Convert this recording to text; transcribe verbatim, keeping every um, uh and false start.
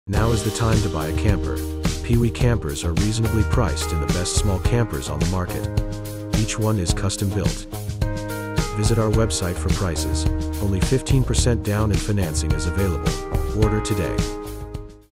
Now is the time to buy a camper. PeeWee Campers are reasonably priced and the best small campers on the market. Each one is custom built. Visit our website for prices. Only fifteen percent down and financing is available. Order today.